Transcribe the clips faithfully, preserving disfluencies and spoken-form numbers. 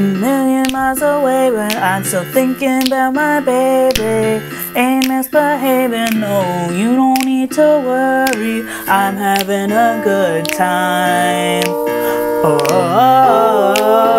million miles away, but I'm still thinking about my baby. Ain't misbehaving, no, you don't need to worry. I'm having a good time. Oh, oh,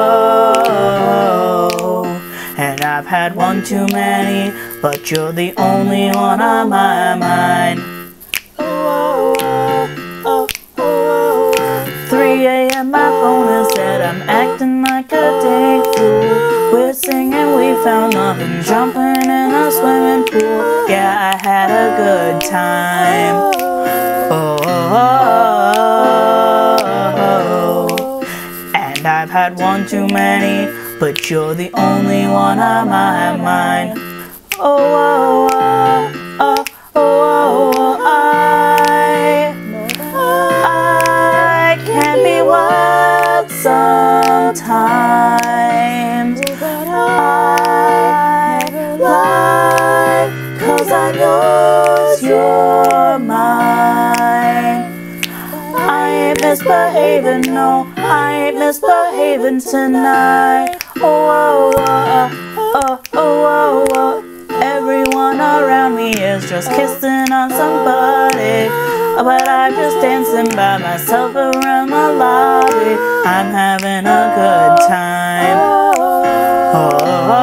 oh, oh. And I've had one too many, but you're the only one on my mind. Oh, oh, oh, oh. three A M my phone has said I'm acting like a day fool. We're singing, we found love and jumping in a swimming pool. Yeah, I had a good time. Oh, oh, oh, oh. And I've had one too many, but you're the only one on my mind. Oh, oh, oh, oh, oh, oh, I, I can be wild sometimes. I lie, cause I know you're mine. I ain't misbehaving, no, I ain't misbehaving tonight. Oh, oh, oh, oh, oh, oh. Everyone around me is just kissing on somebody, but I'm just dancing by myself around the lobby. I'm having a good time. Oh,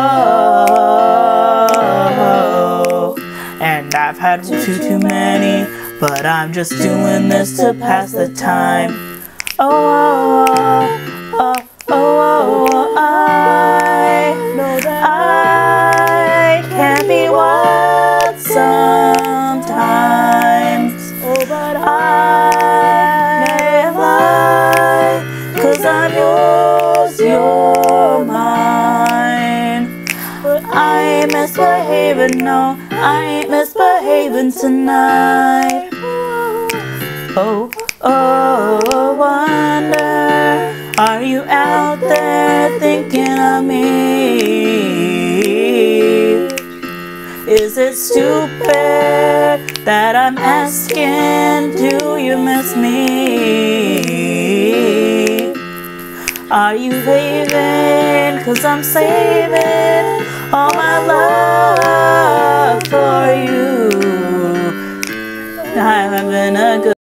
oh, oh. And I've had too, too many, but I'm just doing this to pass the time. Oh, oh, oh, oh, oh, oh. I know that I can be wild sometimes, but I lie, cause I'm yours, you're mine. But I ain't misbehaving, no, I ain't misbehaving tonight. Oh, oh, wonder, are you out there thinking of me? Is it stupid that I'm asking, do you miss me? Are you leaving? Cause I'm saving all my love for you. I'm having a good